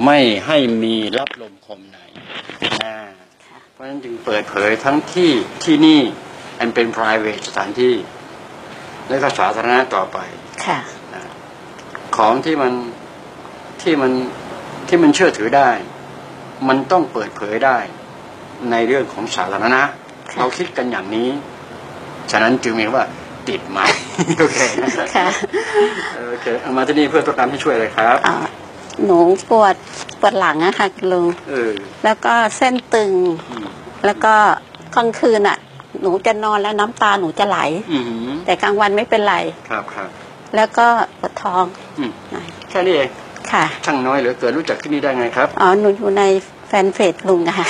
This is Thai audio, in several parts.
ไม่ให้มีรับลมคมในเพราะฉะนั้นจึงเปิดเผยทั้งที่นี่อันเป็น private สถานที่และก็สาธารณะต่อไปของที่มันเชื่อถือได้มันต้องเปิดเผยได้ในเรื่องของสาธารณะเราคิดกันอย่างนี้ฉะนั้นจึงมีว่าติดไหมโอเคค่ะโอเคเอามาที่นี่เพื่อต้องการให้ช่วยอะไรครับหนูปวดหลังอะค่ะคุณลุงแล้วก็เส้นตึงแล้วก็กลางคืนอะหนูจะนอนแล้วน้ำตาหนูจะไหลแต่กลางวันไม่เป็นไรครับแล้วก็ปวดท้องแค่นี้เองค่ะช่างน้อยเหลือเกินรู้จักที่นี่ได้ไงครับหนูอยู่ในแฟนเพจลุงอะค่ะ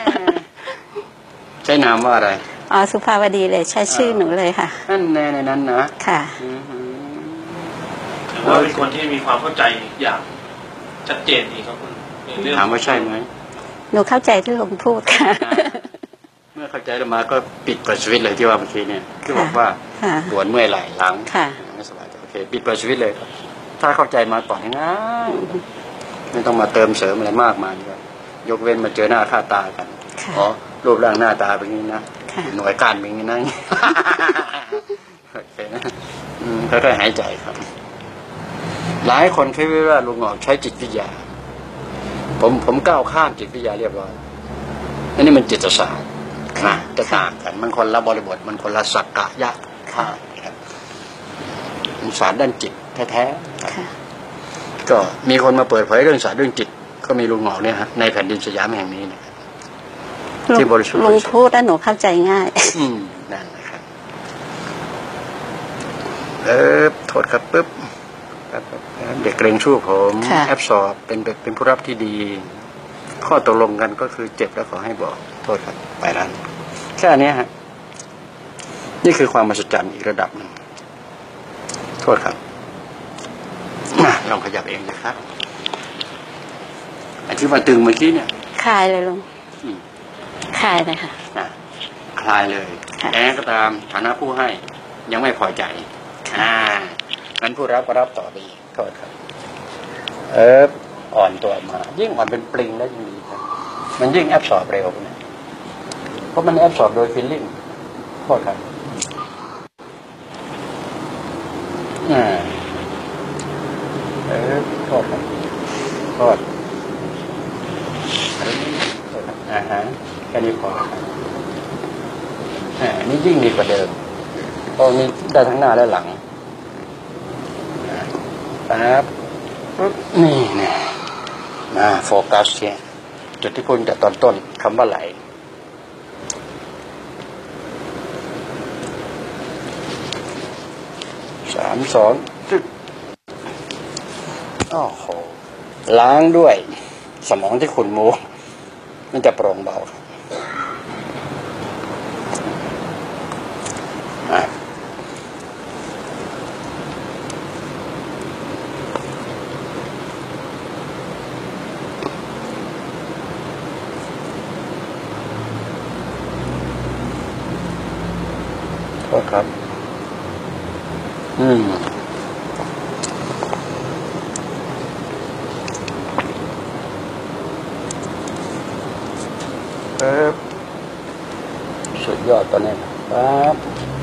ใช้นามว่าอะไรสุภาวดีเลยใช้ชื่อหนูเลยค่ะนั่นแน่ในนั้นนะค่ะถือว่าเป็นคนที่มีความเข้าใจอย่างชัดเจนดีครับคุณถามว่าใช่ไหมหนูเข้าใจที่ลุงพูดค่ะเมื่อเข้าใจแล้วมาก็ปิดเปิดสวิตช์เลยที่ว่าเมื่อกี้เนี่ยที่บอกว่าปวดเมื่อยไหล่หลังไม่สบายโอเคปิดเปิดสวิตช์เลยครับถ้าเข้าใจมาก่อนง่ายไม่ต้องมาเติมเสริมอะไรมากมายครับยกเว้นมาเจอหน้าค่าตากันรูปร่างหน้าตาเป็นอย่างนี้นะหน่วยการเป็นอย่างนี้นะโอเคนะค่อยๆหายใจครับหลายคนคิดว่าลุงหงอกใช้จิตวิทยาผมก้าวข้ามจิตวิทยาเรียบร้อยอันนี้มันจิตศาสตร์นะจะต่างกันมันคนละบริบทมันคนละสักกะยะครับมันศาสตร์ด้านจิตแท้ๆก็มีคนมาเปิดเผยเรื่องศาสตร์เรื่องจิตก็มีลุงหงอกเนี่ยฮะในแผ่นดินสยามแห่งนี้นะที่บริสุทธิ์ลุงพูดแล้วหนูเข้าใจง่ายนั่นนะครับโทษครับปึ๊บเด็กเกรงชู้ผมแอบสอบเป็นผู้รับที่ดีข้อตกลงกันก็คือเจ็บแล้วขอให้บอกโทษครับไปนั้นแค่นี้ฮะนี่คือความมหัศจรรย์อีกระดับหนึ่งโทษครับลองขยับเองนะครับอันที่มาตึงเมื่อกี้เนี่ยคลายเลยลุงคลายเลยค่ะคลายเลยแม้ก็ตามฐานะผู้ให้ยังไม่พอใจงั้นผู้รับก็รับต่อไปโทษครับอ่อนตัวมายิ่งอ่อนเป็นปลิงแล้วยิ่งดีครับมันยิ่งแอบสอบเร็วนะเพราะมันแอบสอบโดยฟีลลิ่งโทษครับโทษครับโทษแค่นี้พอนี่ยิ่งดีกว่าเดิมตรงนี้ได้ทั้งหน้าและหลังครับนี่เนี่ยโฟกัสเนี่ยจุดที่พูดแต่ตอนต้นคำว่าไหล3 2โอ้โหล้างด้วยสมองที่ขุ่นมัวมันจะโปร่งเบาครับสุดยอดตอนนี้ครับ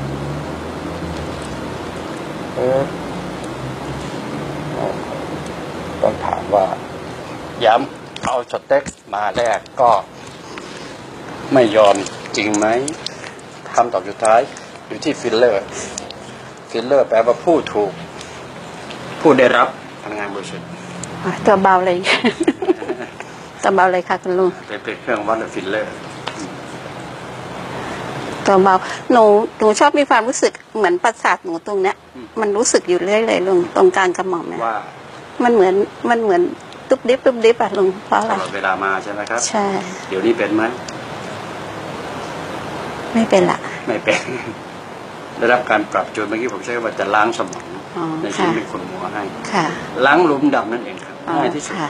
ต้องถามว่าย้ำเอาสเต็กมาแรกก็ไม่ยอมจริงไหมคำตอบสุดท้ายอยู่ที่ฟิลเลอร์แปลว่าผู้ถูกผู้ได้รับพลังงานบริสุทธิ์ตัวเบาเลยตัวเบาเลยค่ะคุณลุงเป็นเครื่องวัดฟิลเลอร์ตัวเบาหนูชอบมีความรู้สึกเหมือนประสาทหนูตรงเนี้ยมันรู้สึกอยู่เรื่อยเลยลุงตรงกลางกระหม่อมเนี่ยว่ามันเหมือนตุ๊บดิบอะลุงเพราะอะไรเวลามาใช่ไหมครับใช่เดี๋ยวนี้เป็นไหมไม่เป็นละไม่เป็นได้รับการปรับจูนเมื่อกี้ผมใช้ว่าจะล้างสมองในชิ้นเป็นขนมัวให้ล้างหลุมดำนั่นเองครับง่ายที่สุด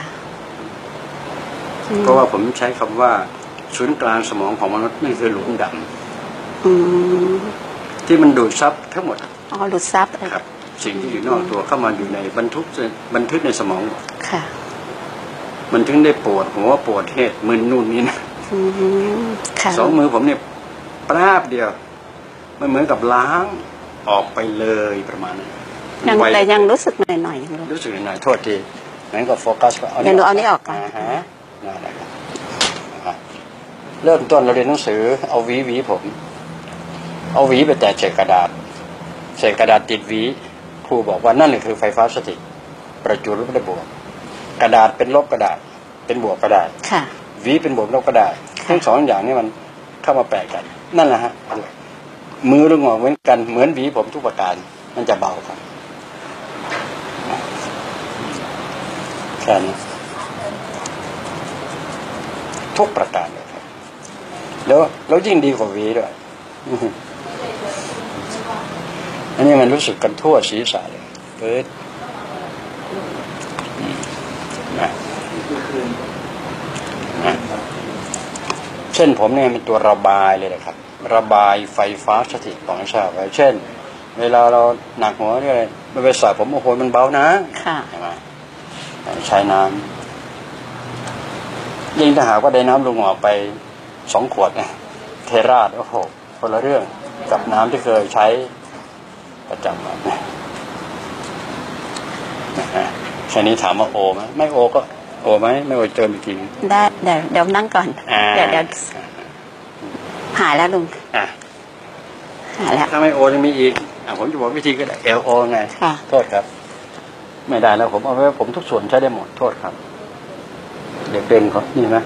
เพราะว่าผมใช้คำว่าศูนย์กลางสมองของมนุษย์นี่คือหลุมดำที่มันดูดซับทั้งหมดดูดซับครับสิ่งที่อยู่นอกตัวเข้ามาอยู่ในบันทึกในสมองมันถึงได้ปวดหัวปวดเหตุมึนนู่นนี่นะสองมือผมเนี่ยแป๊บเดียวมันเหมือนกับล้างออกไปเลยประมาณนั้นแต่ยังรู้สึกหน่อยๆรู้สึกหน่อยๆโทษทีงั้นก็โฟกัสก็เดี๋ยวเอานี้ออกก่อนนั่นแหละครับเริ่มต้นเราเรียนหนังสือเอาหวีผมเอาหวีไปแตะเศษกระดาษติดหวีครูบอกว่านั่นคือไฟฟ้าสถิตประจุลบได้บวกกระดาษเป็นลบก็ได้เป็นบวกก็ได้หวีเป็นบวกลบก็ได้ทั้งสองอย่างนี้มันเข้ามาแปะกันนั่นแหละฮะมือลูกงอเหมือนกันเหมือนหวีผมทุกประการมันจะเบาครับแค่นี้ทุกประการเลยครับแล้วยิ่งดีกว่าหวีด้วยอันนี้มันรู้สึกกันทั่วศีรษะเลยเปิดเช่นผมเนี่ยเป็นตัวระบายเลยนะครับระบายไฟฟ้าสถิตของชาติไว้เช่นเวลาเราหนักหัวเนี่ยมันไปสายผมโอ้โหมันเบานะใช้น้ำยิ่งถ้าหากว่าได้น้ำลงหัวไป2 ขวดเนี่ยเทราดโอ้โหคนละเรื่องกับน้ำที่เคยใช้ประจำแค่นี้ถามว่าโอไหมไม่โอก็โอไหมไม่โอเติมอีกทีได้เดี๋ยวนั่งก่อนเดี๋ยวหายแล้วลุงหายแล้วถ้าไม่โอจะมีอีกผมจะบอกวิธีก็ได้โอไงโทษครับไม่ได้แล้วผมเอาไว้ผมทุกส่วนใช้ได้หมดโทษครับเด็กเด่นเขานี่ไหม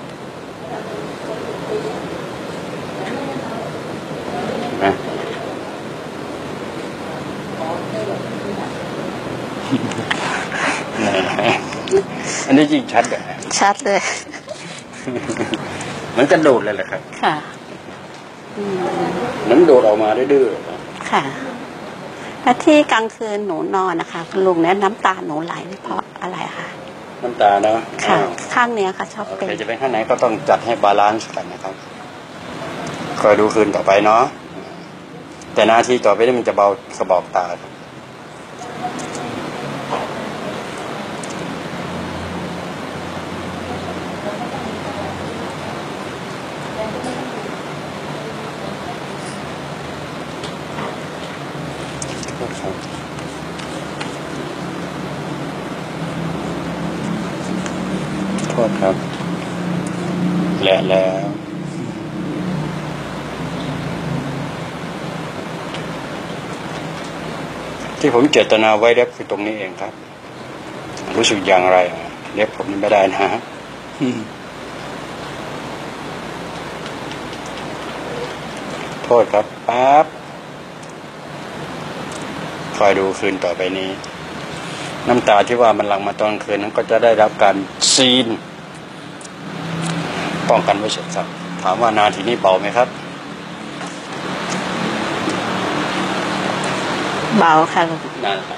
อันนี้จริงชัดเลยชัดเลยมันกระโดดเลยแหละครับค่ะมันโดดออกมาดื้อๆค่ะแล้วที่กลางคืนหนูนอนนะคะคุณลุงเนี่ยน้ำตาหนูไหลเพราะอะไรคะน้ำตาเนาะค่ะข้างเนี้ยค่ะชอบเป็นจะเป็นข้างไหนก็ต้องจัดให้บาลานซ์กันนะครับคอยดูคืนต่อไปเนาะแต่หน้าที่ต่อไปนี่มันจะเบากระบอกตาโทษครับแล้วที่ผมเจตนาไว้เล็บคือตรงนี้เองครับรู้สึกอย่างไรเล็บผมไม่ได้นะโทษครับปั๊บคอยดูคืนต่อไปนี้น้ำตาที่ว่ามันหลั่งมาตอนคืนนั้นก็จะได้รับการซีนป้องกันไว้เสร็จครับถามว่านาทีนี้เบาไหมครับเบาค่ะลุงนั่นแหละ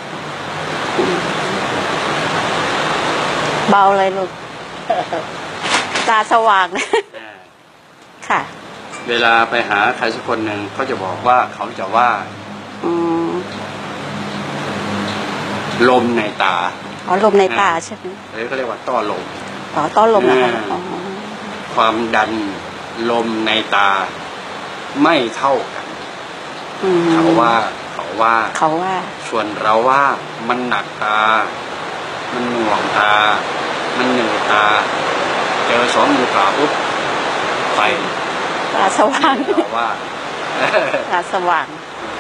เบาเลยลุงตาสว่างค่ะเวลาไปหาใครสักคนหนึ่งเขาจะบอกว่าเขาจะว่าลมในตาลมในตาใช่ไหมเขาเรียกว่าต้อลมต้อลมนะคะความดันลมในตาไม่เท่ากันเขาว่าส่วนเราว่ามันหนักตามันหน่วงตามันเหนื่อยตาเจอ2 มือเปล่าปุ๊บไปตาสว่างว่าตาสว่าง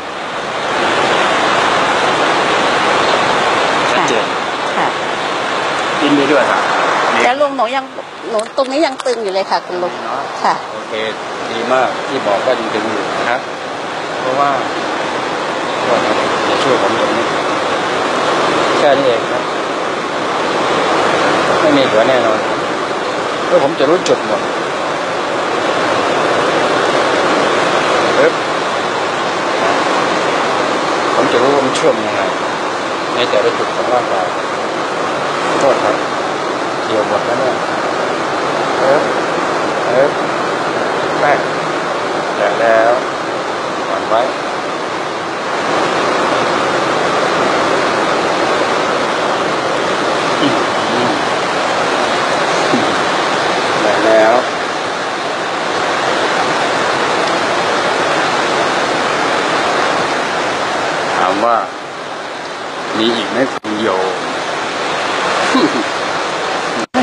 ชัดเจนยินดีด้วยครับแต่ลุงหนูตรงนี้ยังตึงอยู่เลยค่ะคุณลุงค่ะโอเคดีมากที่บอกว่ายังตึงอยู่นะครับเพราะว่าจะช่วยผมตรงนี้แค่นี้เองครับไม่มีหัวแน่นอนเพราะผมจะรู้จุดหมดผมจะรู้ว่ามันเชื่อมยังไงในแต่ละจุดของร่างกายโทษครับเกี่ยวหมดแล้วเนี่ยแป๊กแล้ววางไว้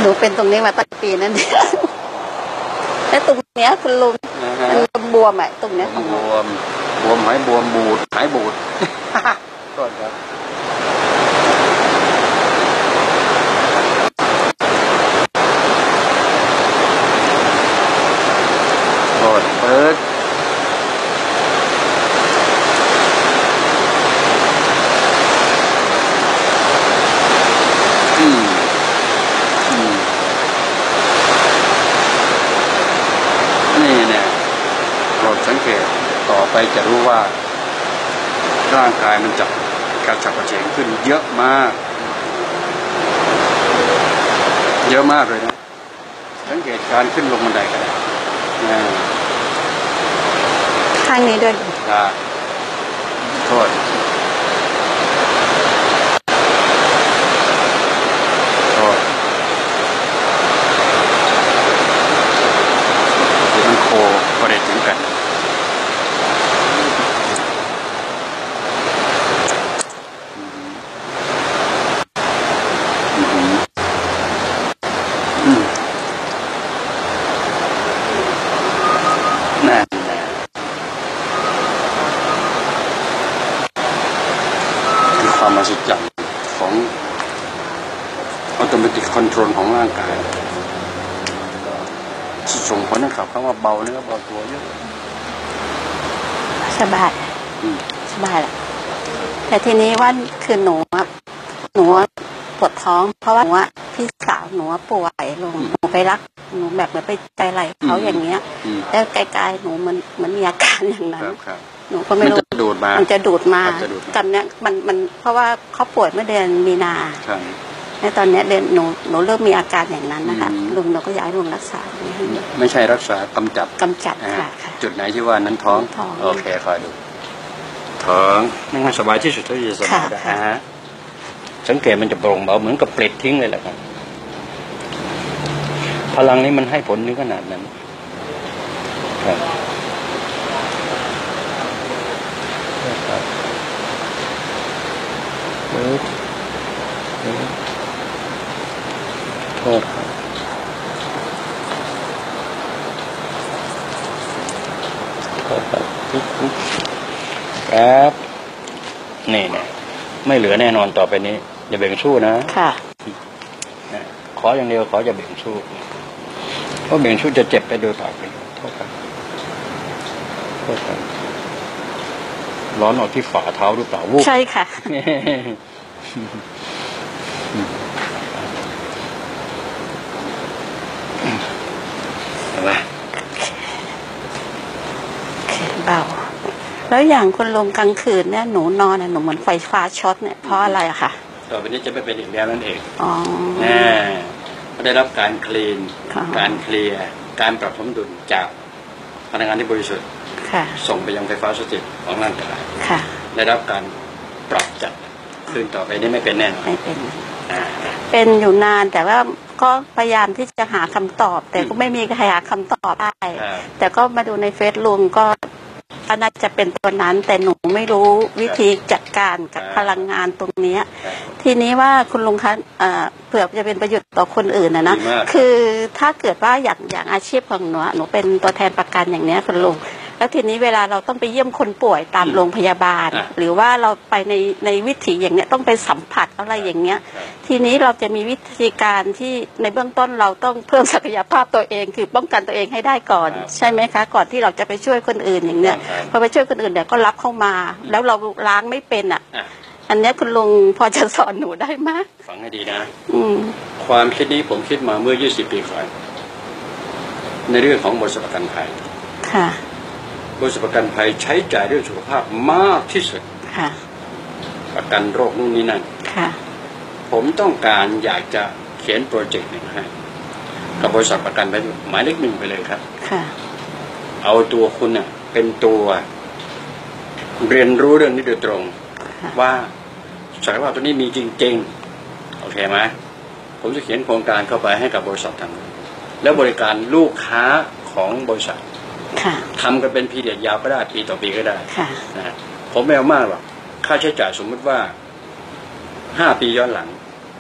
หนูเป็นตรงนี้มาตั้งปีนั้นเองแล้วตรงเนี้ยคุณลุงมันบวมอ่ะตรงเนี้ยของบวมหายบวมบูดหายบูดก่อนครับกดเปิดนี่เนี่ยโปรดสังเกตต่อไปจะรู้ว่าร่างกายมันจะกระฉับกระเฉงขึ้นเยอะมากเลยนะสังเกตการขึ้นลงบันไดกันข้างนี้ด้วยโทษมันโคก็ได้ถึงกันความมหัศจรรย์ของออโตเมติกคอนโทรลของร่างกายส่งผลให้ขับคำว่าเบาเนื้อเบาตัวเยอะสบายแหละแต่ทีนี้ว่าคือหนูปวดท้องเพราะว่าหนูพี่สาวหนูป่วยลงหนูไปรักหนูแบบเหมือนไปใจไหลเขาอย่างเงี้ยแล้วไกลๆหนูมันมีอาการอย่างนั้นหนูก็ไม่รู้มันจะดูดมาตอนเนี้ยมันเพราะว่าเขาป่วยเมื่อเดือนมีนาในตอนนี้หนูเริ่มมีอาการอย่างนั้นนะคะลุงเราก็ย้ายลุงรักษาไม่ใช่รักษากำจัดค่ะจุดไหนที่ว่านั้นท้องโอเคคอยดูท้องนั่งสบายที่สุดเท่าที่จะสบายได้สังเกตมันจะโปร่งเบาเหมือนกับเปล็ดทิ้งเลยแหละครับพลังนี้มันให้ผลถึงขนาดนั้นครับโทษครับนี่นะไม่เหลือแน่นอนต่อไปนี้อย่าเบ่งสู้นะค่ะขออย่างเดียวขออย่าเบ่งสู้เพราะเบ่งสู้จะเจ็บไปโดยเปล่าไปโทษครับร้อนออกที่ฝ่าเท้าหรือเปล่าใช่ค่ะเบาแล้วอย่างคนลงกลางคืนเนี่ยหนูนอนหนูเหมือนไฟฟ้าช็อตเนี่ยเพราะอะไรอะคะต่อไปนี้จะไม่เป็นอีกแล้วนั่นเองแน่ได้รับการคลีนการเคลียร์การปรับสมดุลจากพลังงานที่บริสุทธิ์ส่งไปยังไฟฟ้าสถิตของร่างกายได้รับการปรับจัดคืนต่อไปนี้ไม่เป็นแน่นอนไม่เป็นอยู่นานแต่ว่าก็พยายามที่จะหาคำตอบแต่ก็ไม่มีใครหาคำตอบได้แต่ก็มาดูในเฟซลุงก็น่าจะเป็นตัวนั้นแต่หนูไม่รู้วิธีจัดการกับพลังงานตรงนี้ทีนี้ว่าคุณลุงคะเผื่อจะเป็นประโยชน์ต่อคนอื่นนะคือถ้าเกิดว่าอย่างอาชีพของหนูเป็นตัวแทนประกันอย่างนี้คุณลุงแล้วทีนี้เวลาเราต้องไปเยี่ยมคนป่วยตามโรงพยาบาลหรือว่าเราไปในวิถีอย่างเนี้ยต้องไปสัมผัสอะไรอย่างเงี้ยทีนี้เราจะมีวิธีการที่ในเบื้องต้นเราต้องเพิ่มศักยภาพตัวเองคือป้องกันตัวเองให้ได้ก่อนใช่ไหมคะก่อนที่เราจะไปช่วยคนอื่นอย่างเนี้ยพอไปช่วยคนอื่นเดี๋ยวก็รับเข้ามาแล้วเราล้างไม่เป็นอันนี้คุณลุงพอจะสอนหนูได้ไหมฟังให้ดีนะความคิดนี้ผมคิดมาเมื่อ20 ปีก่อนในเรื่องของบริษัทประกันภัยค่ะบริษัทประกันภัยใช้จ่ายเรื่องสุขภาพมากที่สุดประกันโรคนู่นนี่นั่นผมต้องการอยากจะเขียนโปรเจกต์หนึ่งให้กับบริษัทประกันภัยหมายเลข 1ไปเลยครับเอาตัวคุณเนี่ยเป็นตัวเรียนรู้เรื่องนี้โดยตรงว่าศักยภาพตัวนี้มีจริงๆโอเคไหมผมจะเขียนโครงการเข้าไปให้กับบริษัททำแล้วบริการลูกค้าของบริษัททำกันเป็นพีเรียดยาวก็ได้ปีต่อปีก็ได้นะผมไม่เอามากหรอกค่าใช้จ่ายสมมติว่า5 ปีย้อนหลัง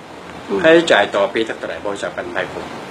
ค่าใช้จ่ายต่อปีเท่าไหร่บริษัทประกันภัยผม